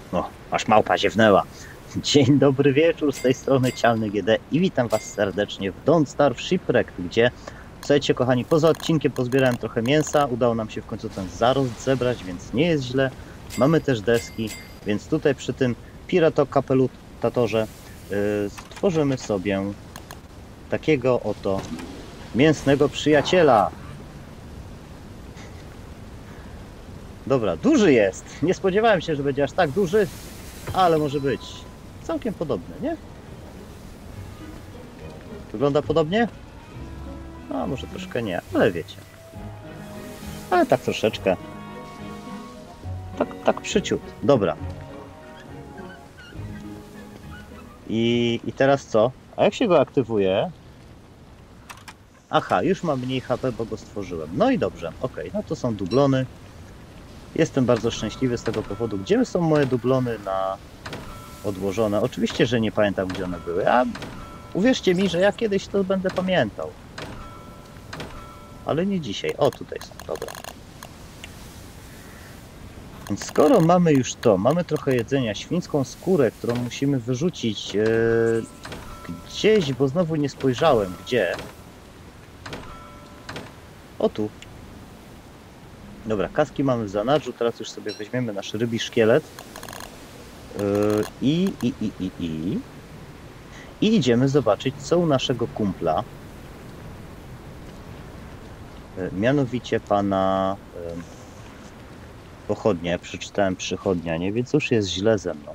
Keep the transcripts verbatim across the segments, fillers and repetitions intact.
No, aż małpa ziewnęła. Dzień dobry wieczór, z tej strony Cialny G D i witam was serdecznie w Don't Starve Shipwrecked, gdzie, słuchajcie kochani, poza odcinkiem pozbierałem trochę mięsa, udało nam się w końcu ten zarost zebrać, więc nie jest źle. Mamy też deski, więc tutaj przy tym piratokapelutatorze yy, stworzymy sobie takiego oto mięsnego przyjaciela. Dobra, duży jest. Nie spodziewałem się, że będzie aż tak duży, ale może być całkiem podobny, nie? Wygląda podobnie? No, może troszkę nie, ale wiecie. Ale tak troszeczkę. Tak, tak przyciut. Dobra. I, I teraz co? A jak się go aktywuje? Aha, już ma mniej H P, bo go stworzyłem. No i dobrze, ok, no to są dublony. Jestem bardzo szczęśliwy z tego powodu. Gdzie są moje dublony na odłożone? Oczywiście, że nie pamiętam, gdzie one były. A uwierzcie mi, że ja kiedyś to będę pamiętał. Ale nie dzisiaj. O, tutaj są, dobra. Więc skoro mamy już to, mamy trochę jedzenia, świńską skórę, którą musimy wyrzucić yy, gdzieś, bo znowu nie spojrzałem, gdzie. O, tu. Dobra, kaski mamy w zanadrzu, teraz już sobie weźmiemy nasz rybi szkielet. Yy, i, i, i, i, i. I idziemy zobaczyć, co u naszego kumpla. Yy, mianowicie pana yy, pochodnie, przeczytałem przychodnia, nie? Więc już jest źle ze mną.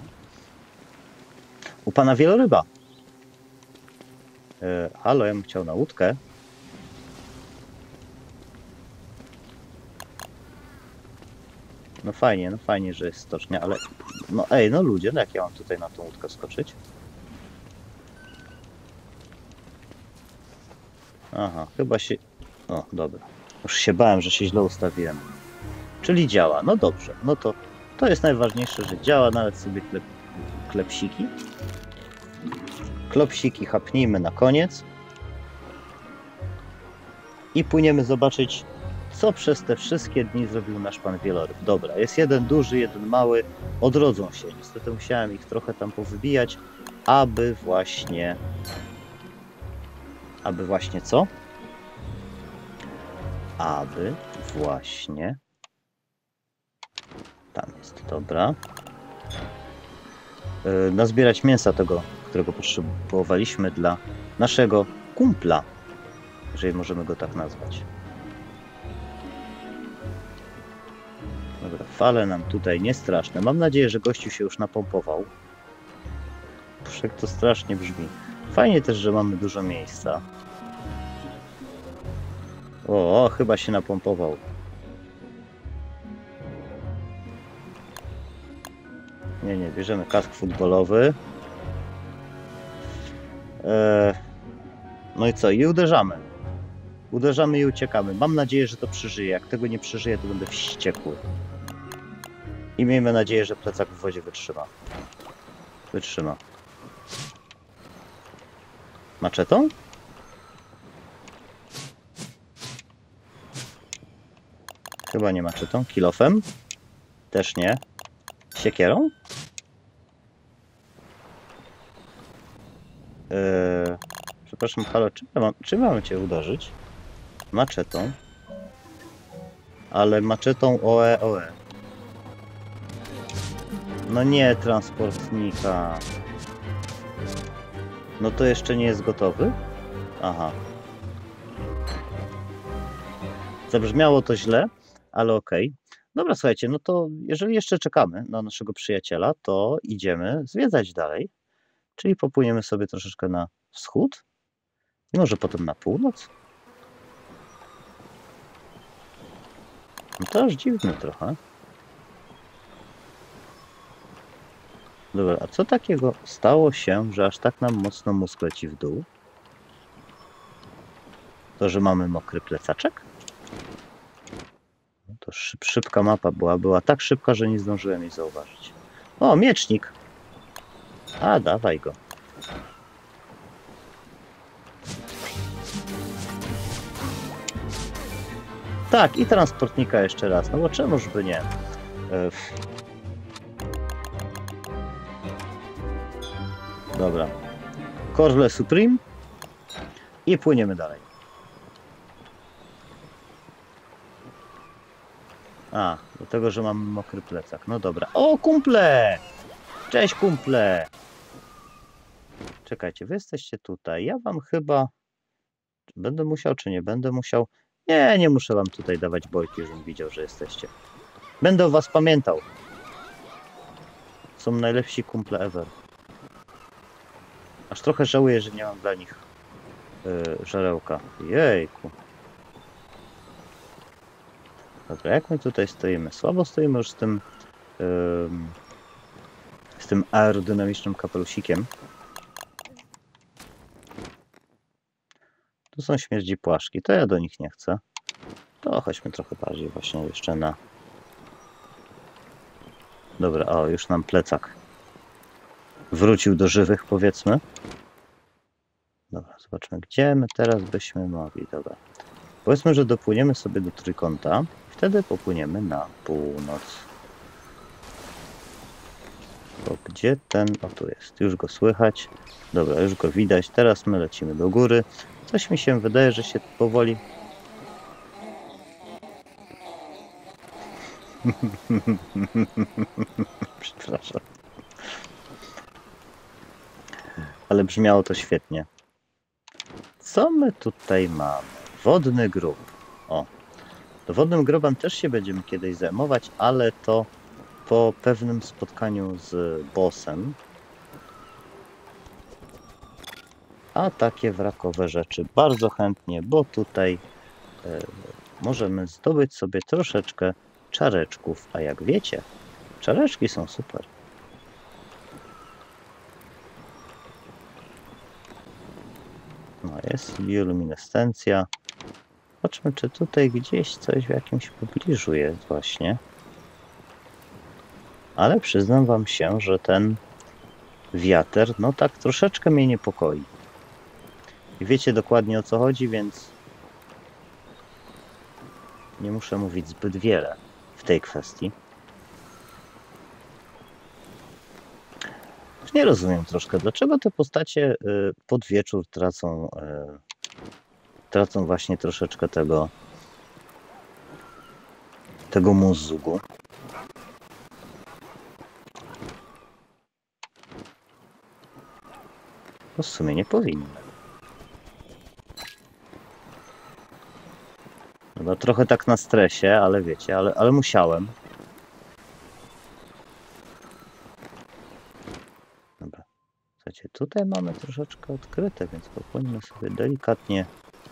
U pana wieloryba. Yy, halo, ja bym chciał na łódkę. No fajnie, no fajnie, że jest stocznia, ale... No ej, no ludzie, no jak ja mam tutaj na tą łódkę skoczyć? Aha, chyba się... O, dobra. Już się bałem, że się źle ustawiłem. Czyli działa, no dobrze. No to to jest najważniejsze, że działa, nawet sobie klep... klepsiki. Klopsiki chapnijmy na koniec. I płyniemy zobaczyć, co przez te wszystkie dni zrobił nasz pan wieloryb. Dobra, jest jeden duży, jeden mały. Odrodzą się. Niestety musiałem ich trochę tam powybijać, aby właśnie... Aby właśnie co? Aby właśnie... Tam jest, dobra. Yy, nazbierać mięsa tego, którego potrzebowaliśmy dla naszego kumpla. Jeżeli możemy go tak nazwać. Dobra, fale nam tutaj nie straszne. Mam nadzieję, że gościu się już napompował. Jak to strasznie brzmi. Fajnie też, że mamy dużo miejsca. O, o, chyba się napompował. Nie, nie, bierzemy kask futbolowy. Eee, no i co? I uderzamy. Uderzamy i uciekamy. Mam nadzieję, że to przeżyje. Jak tego nie przeżyje, to będę wściekły. I miejmy nadzieję, że plecak w wodzie wytrzyma. Wytrzyma. Maczetą? Chyba nie maczetą. Kilofem? Też nie. Siekierą? Eee, przepraszam, halo, czym, ja mam, czym mamy cię uderzyć? Maczetą. Ale maczetą oe oe. No nie, transportnika. No to jeszcze nie jest gotowy? Aha. Zabrzmiało to źle, ale okej. Okay. Dobra, słuchajcie, no to jeżeli jeszcze czekamy na naszego przyjaciela, to idziemy zwiedzać dalej. Czyli popłyniemy sobie troszeczkę na wschód i może potem na północ. No to aż dziwne trochę. Dobra, a co takiego stało się, że aż tak nam mocno mózg leci w dół? To, że mamy mokry plecaczek? No to szyb, szybka mapa była, była tak szybka, że nie zdążyłem jej zauważyć. O, miecznik! A, dawaj go. Tak, i transportnika jeszcze raz, no bo czemuż by nie? Dobra. Corle Supreme. I płyniemy dalej. A, do tego, że mam mokry plecak. No dobra. O, kumple! Cześć, kumple! Czekajcie, wy jesteście tutaj. Ja wam chyba... Będę musiał, czy nie będę musiał? Nie, nie muszę wam tutaj dawać bojki, żebym widział, że jesteście. Będę o was pamiętał. Są najlepsi kumple ever. Aż trochę żałuję, że nie mam dla nich yy, żarełka. Jejku. Dobra, jak my tutaj stoimy? Słabo stoimy już z tym yy, z tym aerodynamicznym kapelusikiem. Tu są śmierdzi płaszki, to ja do nich nie chcę. To chodźmy trochę bardziej właśnie jeszcze na... Dobra, o, już nam plecak wrócił do żywych, powiedzmy. Dobra, zobaczmy, gdzie my teraz byśmy mogli. Dobra, powiedzmy, że dopłyniemy sobie do trójkąta. Wtedy popłyniemy na północ. Bo gdzie ten... O, tu jest. Już go słychać. Dobra, już go widać. Teraz my lecimy do góry. Coś mi się wydaje, że się powoli... Przepraszam. Ale brzmiało to świetnie. Co my tutaj mamy? Wodny grób. O, do wodnym grobem też się będziemy kiedyś zajmować, ale to po pewnym spotkaniu z bossem. A takie wrakowe rzeczy bardzo chętnie, bo tutaj e, możemy zdobyć sobie troszeczkę czareczków. A jak wiecie, czareczki są super. No, jest bioluminescencja. Zobaczmy, czy tutaj gdzieś coś w jakimś pobliżu jest właśnie. Ale przyznam wam się, że ten wiater, no tak troszeczkę mnie niepokoi. I wiecie dokładnie, o co chodzi, więc nie muszę mówić zbyt wiele w tej kwestii. Nie rozumiem troszkę, dlaczego te postacie pod wieczór tracą, tracą właśnie troszeczkę tego, tego mózgu. No w sumie nie powinny. No trochę tak na stresie, ale wiecie, ale, ale musiałem. Dobra. Słuchajcie, tutaj mamy troszeczkę odkryte, więc popłyniemy sobie delikatnie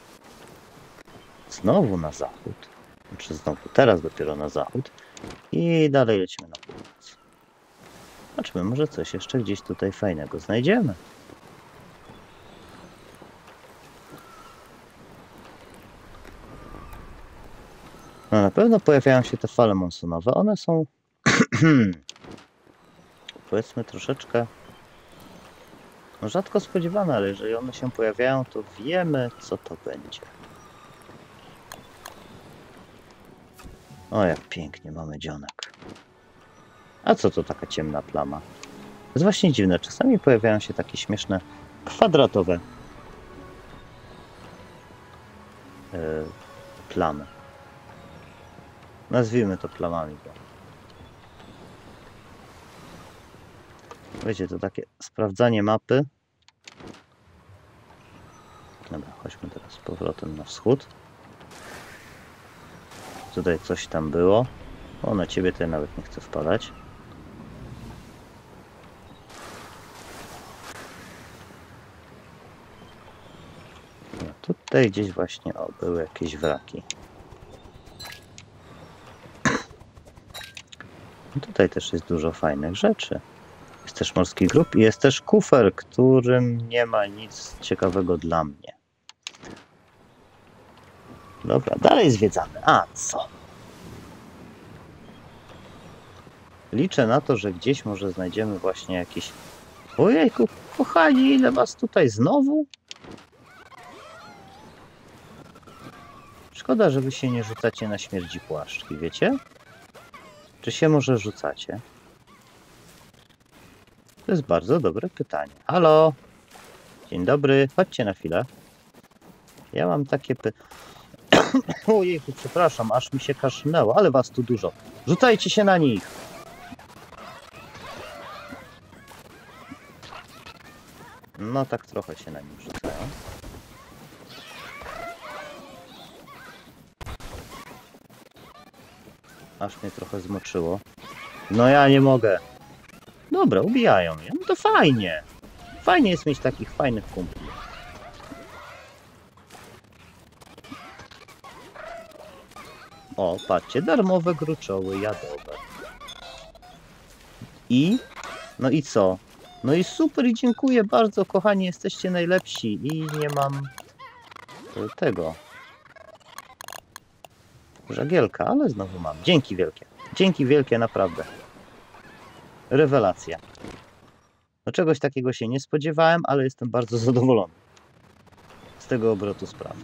znowu na zachód. Znaczy znowu, teraz dopiero na zachód. I dalej lecimy na północ. Zobaczmy, może coś jeszcze gdzieś tutaj fajnego znajdziemy. No na pewno pojawiają się te fale monsunowe. One są powiedzmy troszeczkę no rzadko spodziewane, ale jeżeli one się pojawiają, to wiemy, co to będzie. O, jak pięknie mamy dzionek. A co to taka ciemna plama? To jest właśnie dziwne. Czasami pojawiają się takie śmieszne, kwadratowe yy, plamy. Nazwijmy to plamami. Bo... Wiecie, to takie sprawdzanie mapy. Dobra, chodźmy teraz z powrotem na wschód. Tutaj coś tam było. O, na ciebie to ja nawet nie chcę wpadać. No, tutaj gdzieś właśnie o, były jakieś wraki. No, tutaj też jest dużo fajnych rzeczy. Jest też morski grób i jest też kufer, którym nie ma nic ciekawego dla mnie. Dobra, dalej zwiedzamy. A co? Liczę na to, że gdzieś może znajdziemy właśnie jakiś... Ojejku, kochani, ile was tutaj znowu? Szkoda, że wy się nie rzucacie na śmierdzi płaszczki, wiecie? Czy się może rzucacie? To jest bardzo dobre pytanie. Halo? Dzień dobry, chodźcie na chwilę. Ja mam takie py... Ojejku, przepraszam, aż mi się kaszlnęło, ale was tu dużo. Rzucajcie się na nich! No tak trochę się na nich rzucają. Aż mnie trochę zmoczyło. No ja nie mogę. Dobra, ubijają mnie. No to fajnie. Fajnie jest mieć takich fajnych kumpli. O, patrzcie, darmowe gruczoły jadowe. I? No i co? No i super i dziękuję bardzo, kochani, jesteście najlepsi. I nie mam tego żagielka, ale znowu mam. Dzięki wielkie. Dzięki wielkie, naprawdę. Rewelacja. No czegoś takiego się nie spodziewałem, ale jestem bardzo zadowolony z tego obrotu spraw.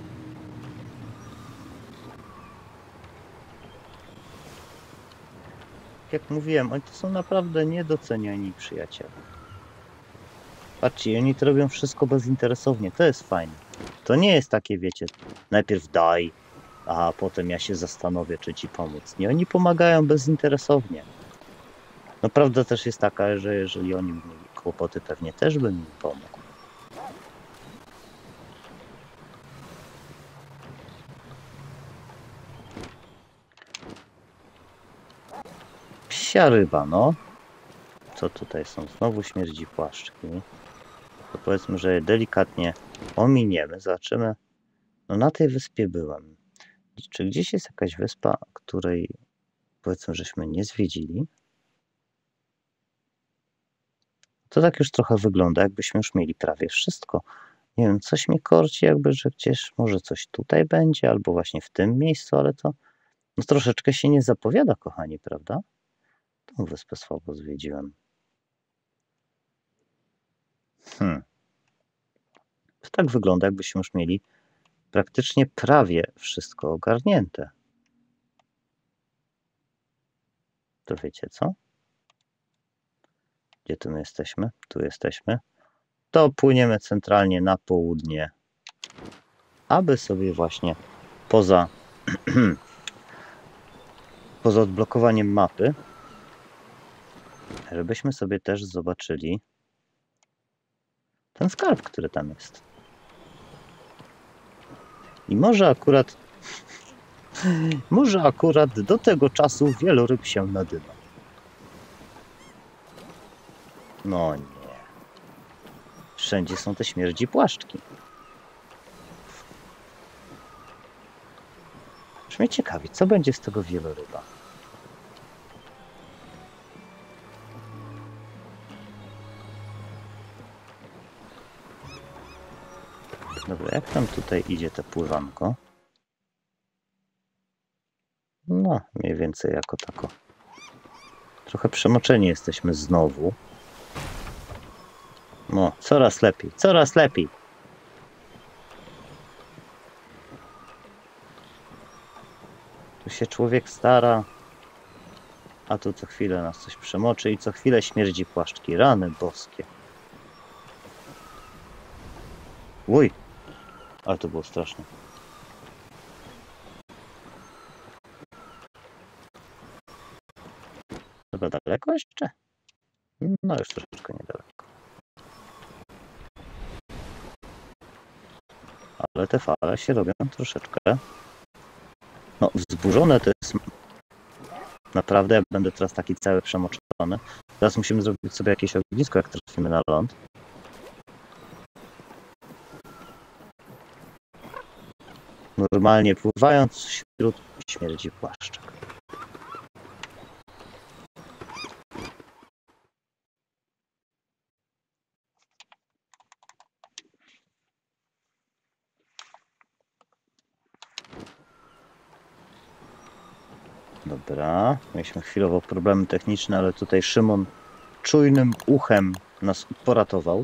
Jak mówiłem, oni to są naprawdę niedoceniani przyjaciele. Patrzcie, oni to robią wszystko bezinteresownie. To jest fajne. To nie jest takie, wiecie, najpierw daj, a potem ja się zastanowię, czy ci pomóc. Nie, oni pomagają bezinteresownie. No prawda też jest taka, że jeżeli oni mieli kłopoty, pewnie też bym im pomógł. Psia ryba, no. Co tutaj są? Znowu śmierdzi płaszczki. To powiedzmy, że je delikatnie ominiemy. Zobaczymy. No na tej wyspie byłem. Czy gdzieś jest jakaś wyspa, której powiedzmy, żeśmy nie zwiedzili? To tak już trochę wygląda, jakbyśmy już mieli prawie wszystko. Nie wiem, coś mnie korci, jakby, że gdzieś może coś tutaj będzie, albo właśnie w tym miejscu, ale to no, troszeczkę się nie zapowiada, kochani, prawda? Tą wyspę słabo zwiedziłem. Hmm. To tak wygląda, jakbyśmy już mieli praktycznie prawie wszystko ogarnięte. To wiecie co? Gdzie tu my jesteśmy? Tu jesteśmy. To płyniemy centralnie na południe, aby sobie właśnie poza, poza odblokowaniem mapy, żebyśmy sobie też zobaczyli ten skarb, który tam jest. I może akurat może akurat do tego czasu wieloryb się nadyma. No nie. Wszędzie są te śmierdzi płaszczki. Aż mnie ciekawi, co będzie z tego wieloryba. Dobra, jak tam tutaj idzie to pływanko? No, mniej więcej jako tako. Trochę przemoczeni jesteśmy znowu. No, coraz lepiej, coraz lepiej. Tu się człowiek stara, a tu co chwilę nas coś przemoczy i co chwilę śmierdzi płaszczki. Rany boskie. Uj, ale to było straszne. Chyba daleko jeszcze? No już troszeczkę niedaleko. Ale te fale się robią troszeczkę. No, wzburzone to jest. Naprawdę, ja będę teraz taki cały przemoczony. Teraz musimy zrobić sobie jakieś ognisko, jak trafimy na ląd. Normalnie pływając wśród śmierdzi płaszczek. Dobra, mieliśmy chwilowo problemy techniczne, ale tutaj Szymon czujnym uchem nas poratował.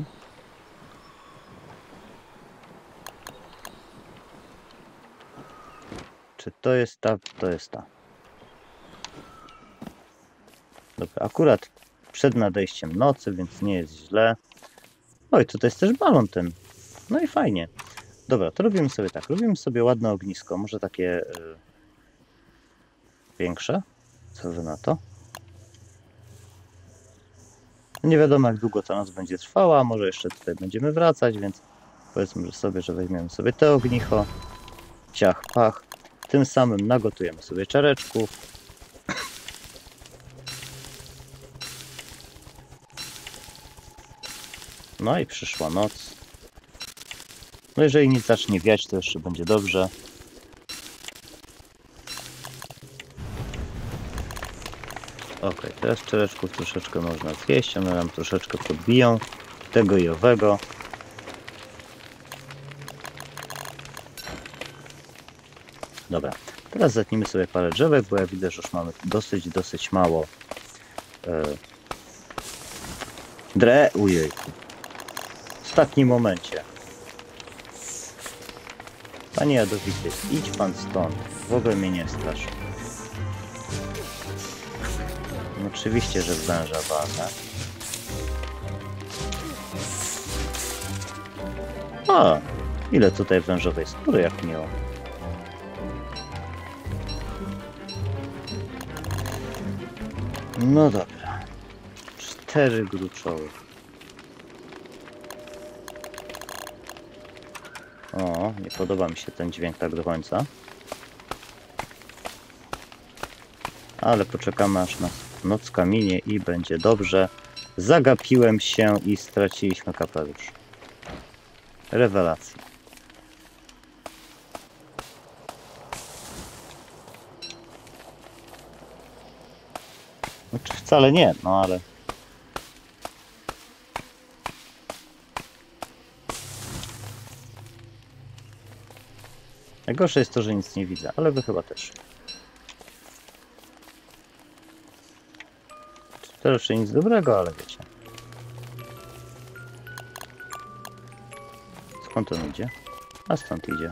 Czy to jest ta? To jest ta. Dobra, akurat przed nadejściem nocy, więc nie jest źle. Oj, tutaj jest też balon ten. No i fajnie. Dobra, to robimy sobie tak. Robimy sobie ładne ognisko. Może takie yy, większe? Co wy na to? Nie wiadomo, jak długo ta noc będzie trwała. Może jeszcze tutaj będziemy wracać, więc powiedzmy sobie, że weźmiemy sobie te ognicho. Ciach, pach. Tym samym nagotujemy sobie czareczków. No i przyszła noc. No jeżeli nic zacznie wiać, to jeszcze będzie dobrze. Ok, teraz czereczków troszeczkę można zjeść, one nam troszeczkę podbiją tego i owego. Dobra, teraz zetnijmy sobie parę drzewek, bo ja widzę, że już mamy dosyć, dosyć mało e, dre... Ujej. W ostatnim momencie. Panie Jadowity, idź pan stąd. W ogóle mnie nie strasz. No, oczywiście, że w węża walnę. A, ile tutaj wężowej skóry, jak miło. No dobra. Cztery gruczoły. O, nie podoba mi się ten dźwięk tak do końca. Ale poczekamy, aż nas nocka minie i będzie dobrze. Zagapiłem się i straciliśmy kapelusz. Rewelacja. Znaczy wcale nie, no ale... Najgorsze jest to, że nic nie widzę, ale wy chyba też. To jeszcze nic dobrego, ale wiecie. Skąd on idzie? A stąd idzie.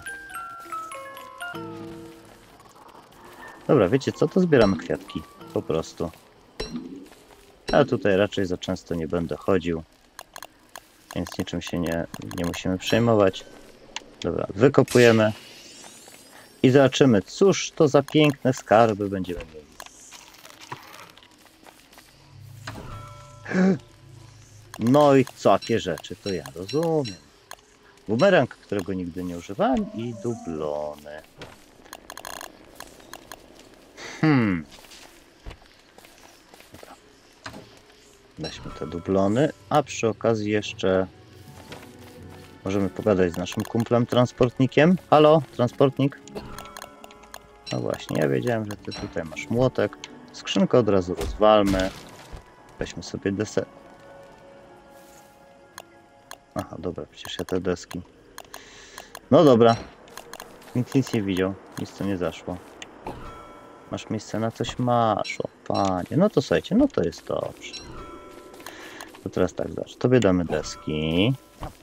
Dobra, wiecie co? To zbieramy kwiatki. Po prostu. A tutaj raczej za często nie będę chodził. Więc niczym się nie, nie musimy przejmować. Dobra, wykopujemy. I zobaczymy, cóż to za piękne skarby będziemy mieli. No i takie rzeczy to ja rozumiem. Bumerang, którego nigdy nie używałem i dublony. Hmm. Dobra. Weźmy te dublony, a przy okazji jeszcze możemy pogadać z naszym kumplem transportnikiem. Halo, transportnik? No właśnie, ja wiedziałem, że ty tutaj masz młotek. Skrzynkę od razu rozwalmy. Weźmy sobie deser. Aha, dobra, przecież ja te deski. No dobra. Nikt nic nie widział. Nic to nie zaszło. Masz miejsce na coś? Masz, o panie. No to słuchajcie, no to jest dobrze. To teraz tak, zobacz. Tobie damy deski.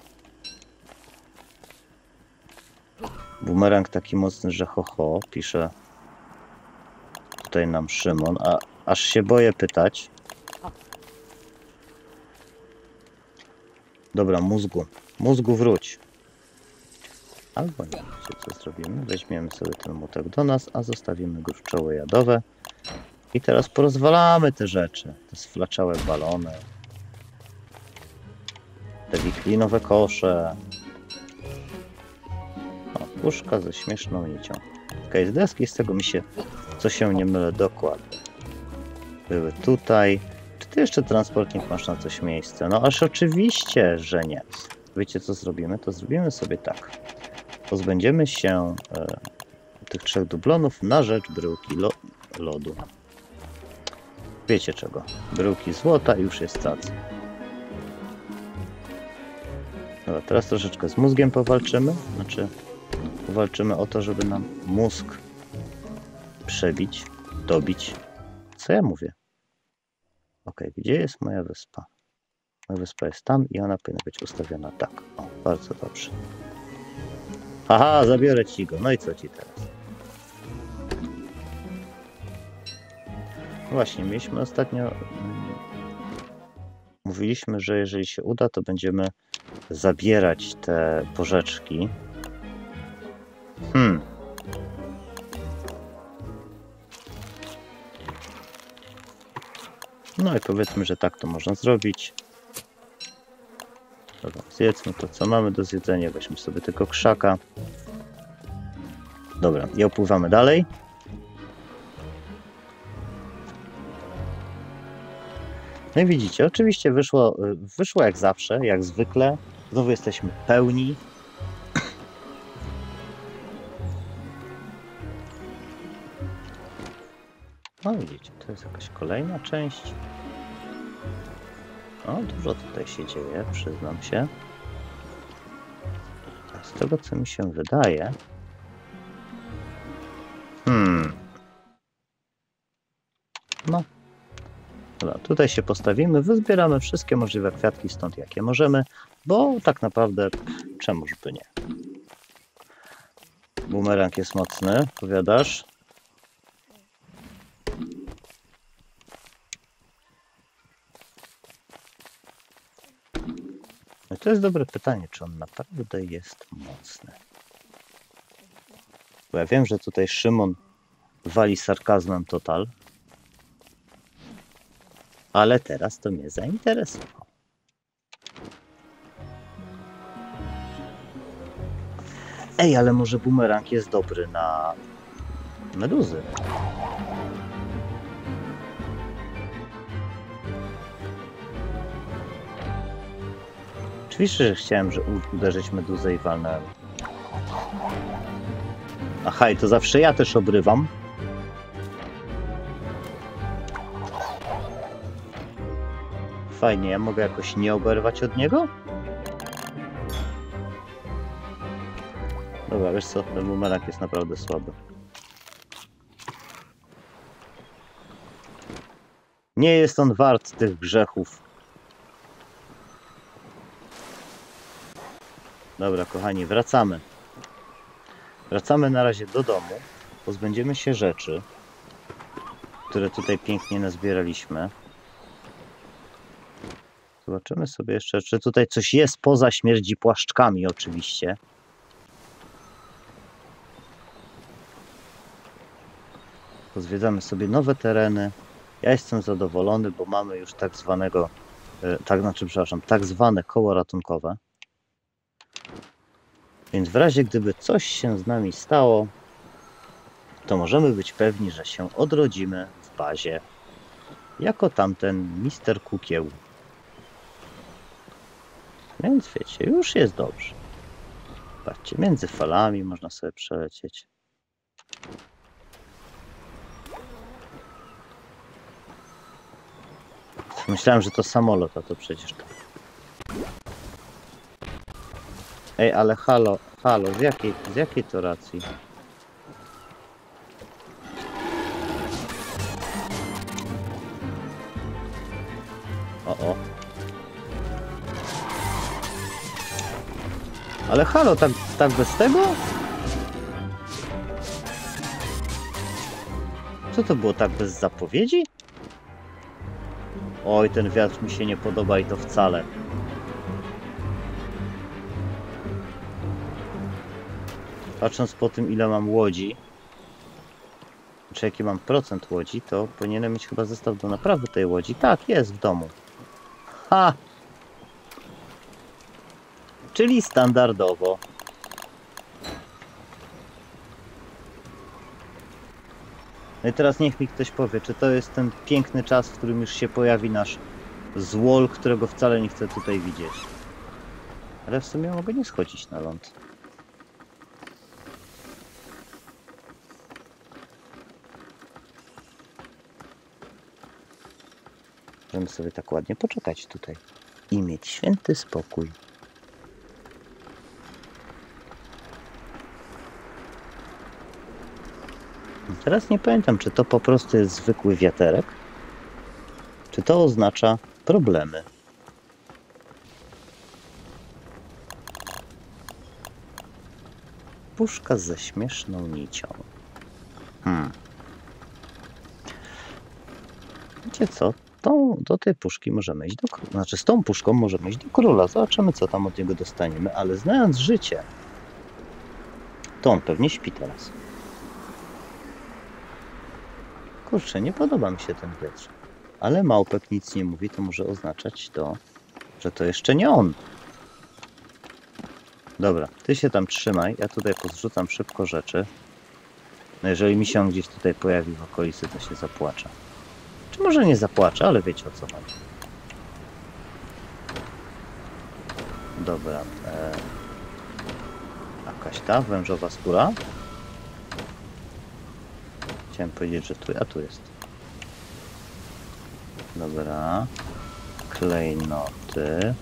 Bumerang taki mocny, że ho, ho, pisze tutaj nam Szymon, a aż się boję pytać. Dobra, mózgu. Mózgu wróć. Albo nie, wiecie co zrobimy? Weźmiemy sobie ten młotek do nas, a zostawimy gruczoły jadowe. I teraz porozwalamy te rzeczy. Te sflaczałe balony. Te wiklinowe kosze. O, puszka ze śmieszną nicią. Okej, z deski, z tego mi się, co się nie mylę, dokładnie. Były tutaj. Czy ty jeszcze transportnik masz na coś miejsce? No aż oczywiście, że nie. Wiecie co zrobimy? To zrobimy sobie tak. Pozbędziemy się e, tych trzech dublonów na rzecz bryłki lo lodu. Wiecie czego? Bryłki złota i już jest cacy. Dobra, teraz troszeczkę z mózgiem powalczymy. Znaczy, powalczymy o to, żeby nam mózg przebić, dobić. Co ja mówię? Ok, gdzie jest moja wyspa? Moja wyspa jest tam i ona powinna być ustawiona tak. O, bardzo dobrze. Aha, zabiorę ci go. No i co ci teraz? Właśnie, mieliśmy ostatnio mówiliśmy, że jeżeli się uda, to będziemy zabierać te porzeczki. Hmm. No i powiedzmy, że tak to można zrobić. Dobra, zjedzmy to, co mamy do zjedzenia. Weźmy sobie tylko krzaka. Dobra, i opływamy dalej. No i widzicie, oczywiście wyszło, wyszło jak zawsze, jak zwykle. Znowu jesteśmy pełni. No widzicie, to jest jakaś kolejna część. O, dużo tutaj się dzieje, przyznam się. Z tego, co mi się wydaje... Hmm. No. Dobra, tutaj się postawimy, wyzbieramy wszystkie możliwe kwiatki stąd, jakie możemy, bo tak naprawdę czemuż by nie. Bumerang jest mocny, powiadasz? No to jest dobre pytanie, czy on naprawdę jest mocny. Bo ja wiem, że tutaj Szymon wali sarkazmem total. Ale teraz to mnie zainteresowało. Ej, ale może bumerang jest dobry na meduzy. Oczywiście, że chciałem, że uderzyć meduzę i walnąłem. Aha, i to zawsze ja też obrywam. Fajnie, ja mogę jakoś nie oberwać od niego? Dobra, wiesz co, ten bumerang jest naprawdę słaby. Nie jest on wart tych grzechów. Dobra, kochani, wracamy. Wracamy na razie do domu. Pozbędziemy się rzeczy, które tutaj pięknie nazbieraliśmy. Zobaczymy sobie jeszcze, czy tutaj coś jest poza śmierdzi płaszczkami oczywiście. Pozwiedzamy sobie nowe tereny. Ja jestem zadowolony, bo mamy już tak zwanego, tak znaczy, przepraszam, tak zwane koło ratunkowe. Więc w razie gdyby coś się z nami stało, to możemy być pewni, że się odrodzimy w bazie jako tamten mister Kukieł. Więc wiecie, już jest dobrze. Patrzcie, między falami można sobie przelecieć. Myślałem, że to samolot, a to przecież to. Ej, ale halo, halo, z jakiej, z jakiej to racji? O, o. Ale halo, tak, tak bez tego? Co to było, tak bez zapowiedzi? Oj, ten wiatr mi się nie podoba i to wcale. Patrząc po tym, ile mam łodzi, czy jaki mam procent łodzi, to powinienem mieć chyba zestaw do naprawy tej łodzi. Tak, jest w domu. Ha! Czyli standardowo. No i teraz niech mi ktoś powie, czy to jest ten piękny czas, w którym już się pojawi nasz złol, którego wcale nie chcę tutaj widzieć. Ale w sumie mogę nie schodzić na ląd. Możemy sobie tak ładnie poczekać tutaj i mieć święty spokój. Teraz nie pamiętam, czy to po prostu jest zwykły wiaterek, czy to oznacza problemy. Puszka ze śmieszną nicią. Hmm. Wiecie co? tą, do tej puszki możemy iść do króla. Znaczy z tą puszką możemy iść do króla. Zobaczymy, co tam od niego dostaniemy, ale znając życie, to on pewnie śpi teraz. Kurczę, nie podoba mi się ten wietrz. Ale małpek nic nie mówi, to może oznaczać to, że to jeszcze nie on. Dobra, ty się tam trzymaj, ja tutaj pozrzucam szybko rzeczy. No jeżeli mi się on gdzieś tutaj pojawi w okolicy, to się zapłaczę. Czy może nie zapłaczę, ale wiecie o co chodzi. Dobra. E... Jakaś ta wężowa skóra. Chciałem powiedzieć, że tu, a tu jest. Dobra. Klejnoty.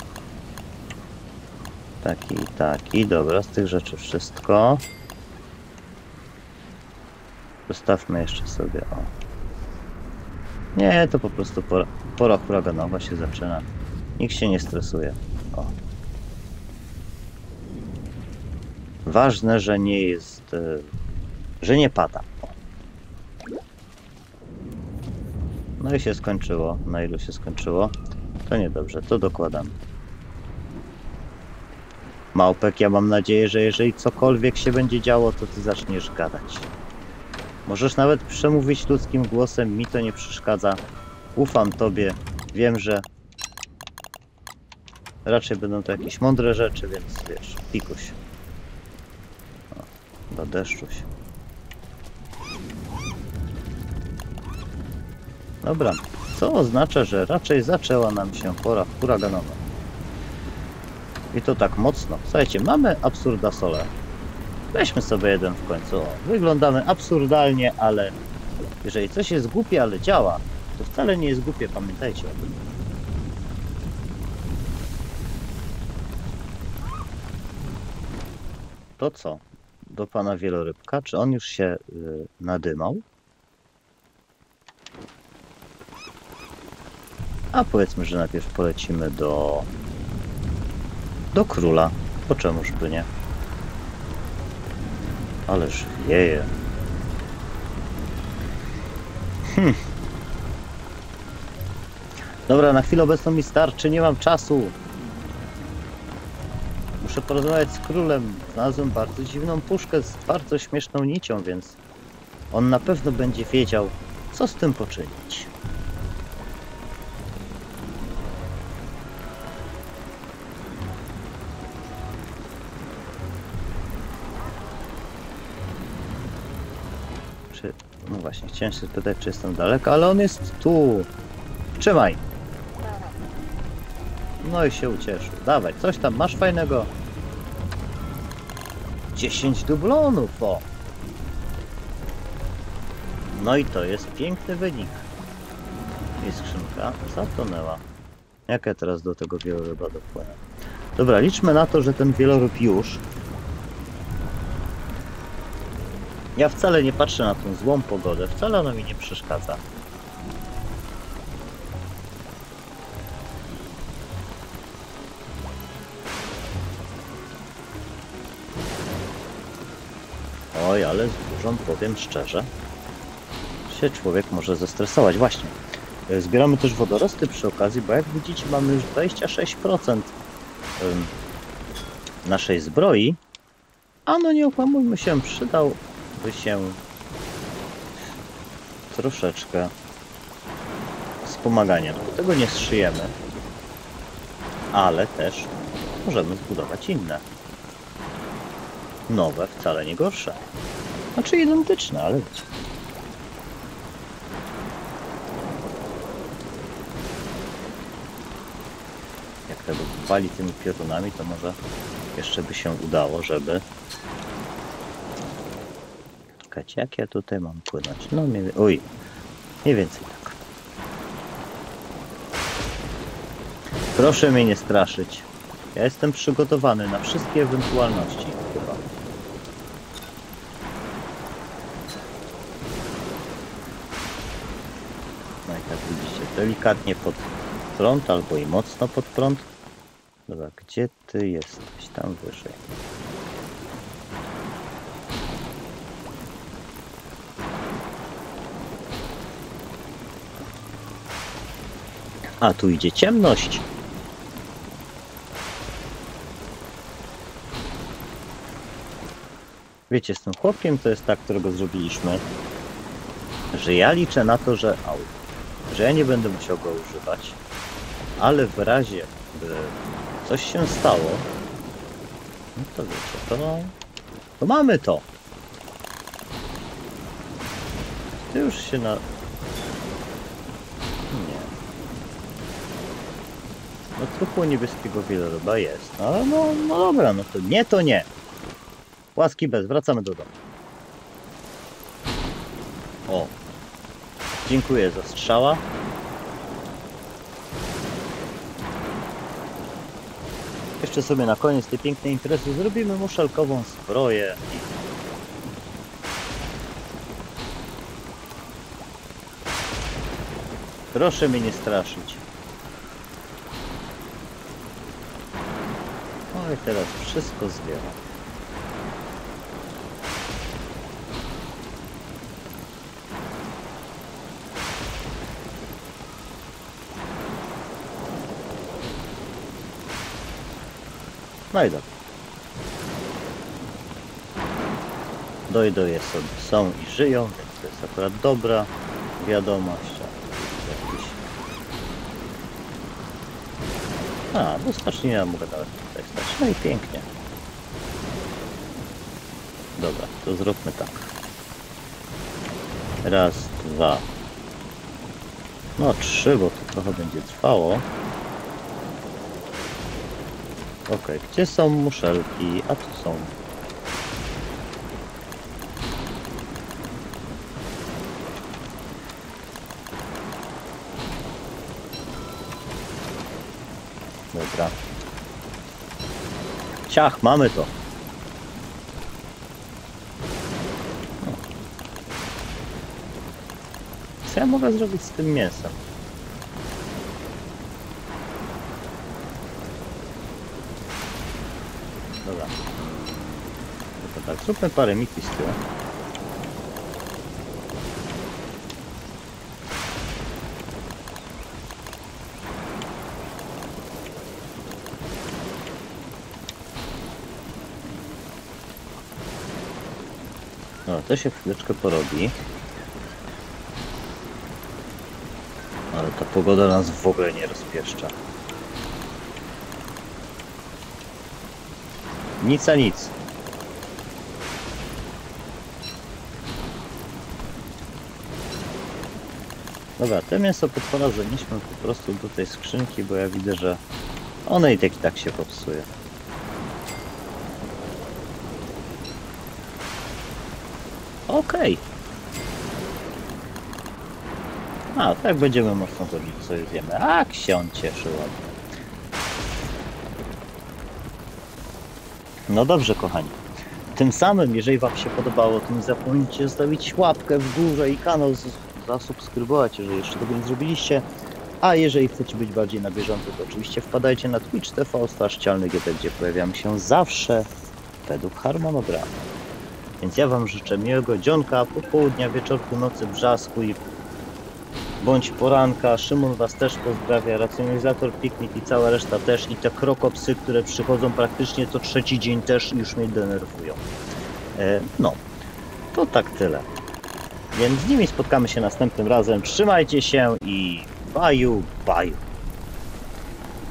Taki i taki. Dobra, z tych rzeczy wszystko. Zostawmy jeszcze sobie, o. Nie, to po prostu pora, pora huraganowa się zaczyna. Nikt się nie stresuje. O. Ważne, że nie jest, że nie pada. O. No i się skończyło. Na ilu się skończyło? To niedobrze, to dokładam. Małpek, ja mam nadzieję, że jeżeli cokolwiek się będzie działo, to ty zaczniesz gadać. Możesz nawet przemówić ludzkim głosem, mi to nie przeszkadza. Ufam tobie, wiem, że raczej będą to jakieś mądre rzeczy, więc wiesz, pikuś. O, do deszczuś. Dobra, co oznacza, że raczej zaczęła nam się pora huraganowa. I to tak mocno. Słuchajcie, mamy absurdasole. Weźmy sobie jeden w końcu. O, wyglądamy absurdalnie, ale jeżeli coś jest głupie, ale działa, to wcale nie jest głupie, pamiętajcie o tym. To co? Do pana wielorybka? Czy on już się yy, nadymał? A powiedzmy, że najpierw polecimy do do króla. Po czemuż by nie? Ależ wieje. Hm. Dobra, na chwilę obecną mi starczy, nie mam czasu. Muszę porozmawiać z królem. Znalazłem bardzo dziwną puszkę z bardzo śmieszną nicią, więc on na pewno będzie wiedział, co z tym poczynić. Czy... No właśnie, chciałem się spytać, czy jestem daleko, ale on jest tu. Trzymaj. No i się ucieszył. Dawaj, coś tam masz fajnego. dziesięć dublonów, o. No i to jest piękny wynik. I skrzynka zatonęła. Jak ja teraz do tego wieloryba dopłynę? Dobra, liczmy na to, że ten wieloryb już. Ja wcale nie patrzę na tą złą pogodę, wcale ona mi nie przeszkadza. Oj, ale z burzą, powiem szczerze, się człowiek może zestresować. Właśnie, zbieramy też wodorosty przy okazji, bo jak widzicie mamy już dwadzieścia sześć procent naszej zbroi, a no nie okłamujmy się, przydałby się troszeczkę wspomagania. Do tego nie zszyjemy, ale też możemy zbudować inne. Nowe, wcale nie gorsze. Znaczy identyczne, ale wiecie. Jak tego wali tymi piorunami, to może jeszcze by się udało, żeby... Czekajcie, jak ja tutaj mam płynąć? No, mniej... Oj, mniej więcej tak. Proszę mnie nie straszyć. Ja jestem przygotowany na wszystkie ewentualności, chyba. No i tak widzicie, delikatnie pod prąd, albo i mocno pod prąd. Dobra, gdzie ty jesteś? Tam wyżej. A tu idzie ciemność. Wiecie, z tym chłopkiem to jest tak, którego zrobiliśmy, że ja liczę na to, że, au, że ja nie będę musiał go używać, ale w razie, by coś się stało, no to wiecie, to, to mamy to. To już się na... Nie. No truchło niebieskiego wieloryba jest, no, no, no dobra, no to nie, to nie. Łaski bez, wracamy do domu. O. Dziękuję za strzała. Jeszcze sobie na koniec tej pięknej imprezy zrobimy muszelkową zbroję. Proszę mnie nie straszyć. No i teraz wszystko zbieram. No i dobra. Dojdoje sobie są i żyją, więc to jest akurat dobra wiadomość. Jakiś... A, do stacznia mogę nawet tutaj stać. No i pięknie. Dobra, to zróbmy tak. Raz, dwa. No trzy, bo to trochę będzie trwało. Ok, gdzie są muszelki? A tu są. Dobra. Ciach, mamy to. No. Co ja mogę zrobić z tym mięsem? Dobra. To tak, zróbmy parę miki z tyłu. No, to się chwileczkę porobi. Ale ta pogoda nas w ogóle nie rozpieszcza. Nic a nic. Dobra, te mięso potwora zanieśmy po prostu do tej skrzynki, bo ja widzę, że one i tak i tak się popsuje. Okej. Okay. A, tak będziemy mocno zrobić, co zjemy. A, się on cieszy ładnie. No dobrze, kochani. Tym samym, jeżeli wam się podobało, to nie zapomnijcie zostawić łapkę w górze i kanał zasubskrybować, jeżeli jeszcze tego nie zrobiliście. A jeżeli chcecie być bardziej na bieżąco, to oczywiście wpadajcie na Twitch T V slash Cialny G D, gdzie pojawiam się zawsze według harmonogramu. Więc ja wam życzę miłego dzionka, popołudnia, wieczorku, nocy, brzasku i bądź poranka. Szymon was też pozdrawia, racjonalizator, piknik i cała reszta też. I te krokopsy, które przychodzą praktycznie co trzeci dzień, też już mnie denerwują. E, no, to tak tyle. Więc z nimi spotkamy się następnym razem. Trzymajcie się i baju, baju.